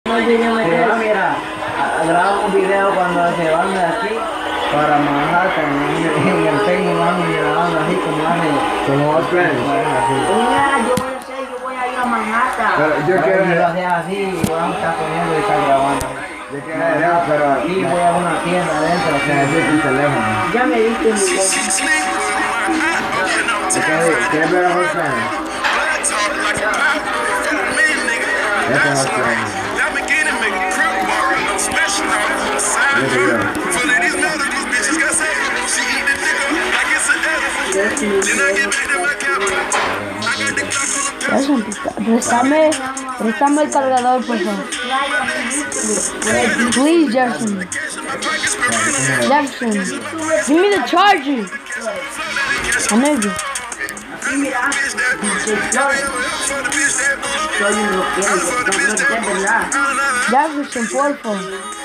Mira, grabo un video cuando se van de aquí para Manhattan en el peine, van grabando así como hace. Como otro plan. Yo voy a ir a Manhattan. Pero yo quiero lo hacía así y vamos a estar poniendo y estar grabando. Yo quiero ir, pero aquí voy a una tienda adentro. necesito un teléfono. Ya me diste mi ¿Quieres ver a Hot Plan? Este es Hot Plan. Préstame el cargador, por favor. Please, Jackson. Jackson, give me the charger. I know you. Jackson, por favor.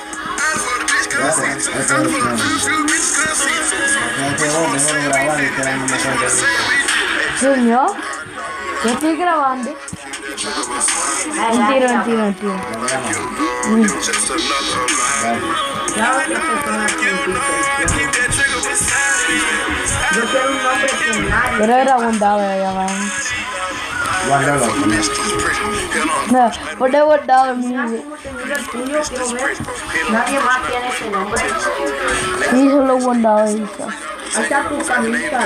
Señor, yo estoy grabando. Mentira. Yo quiero un nombre con nadie. Pero era $1 ya, man. No, por the $1 music. Nadie más tiene ese nombre. Sí, solo $1 hizo. Ahí está tu camisa.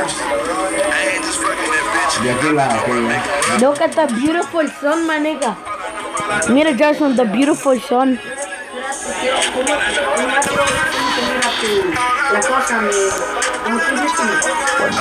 De aquel lado, Look at the beautiful sun, my nigga. Mira, Jackson, the beautiful sun. La cosa me... ¿Cómo tú dices?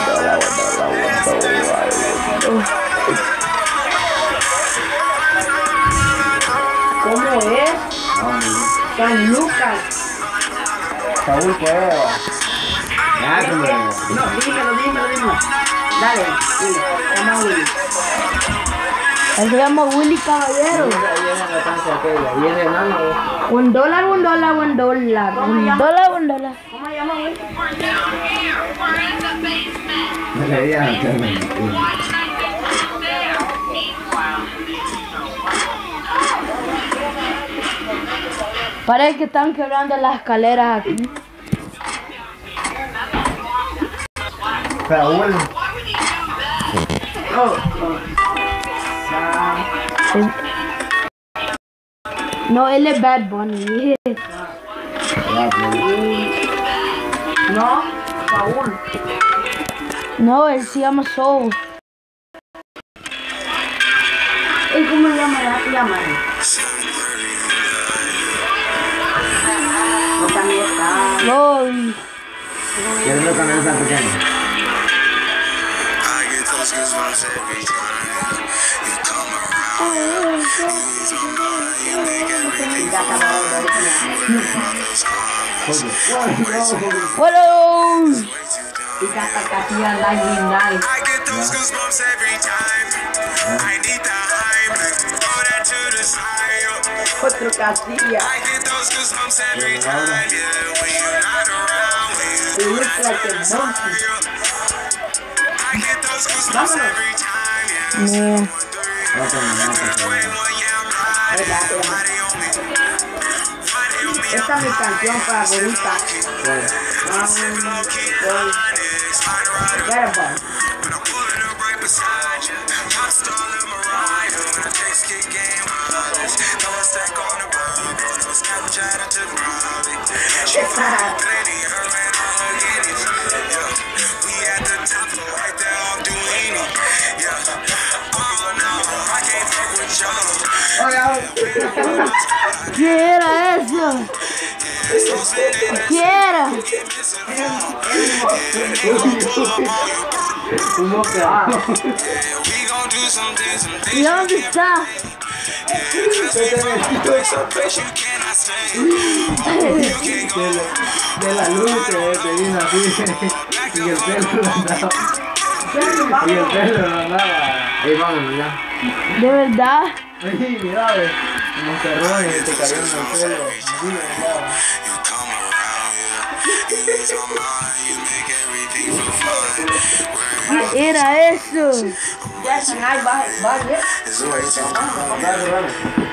¿Cómo es? San Lucas. Saúl, ¿qué es? No, dímelo. Dale, dile. Llama a Willy. Él se llama Willy Caballero. $1. ¿Cómo llama Willy? Parece que están quebrando las escaleras aquí. Saúl. No, él es Bad Bunny. No, Saúl. No, él se llama Soul. ¿Y cómo llamará? No, también está. Glory. ¿Quieres ver cuando está pequeño? What are those? Y canta Casilla 99. Otro Casilla. He looks like a monkey. Vámonos. No. Esta es mi canción favorita. ¿Qué era eso? ¿Qué era? ¿Y dónde está? De la luz te vino así y el pelo lo andaba. Y el pelo lo andaba. Ahí vámonos ya. ¿De verdad? Sí, mira, me encerró y te cayó en el pelo. Así me andaba. ¿Qué era eso? Jackson, ahí va, va,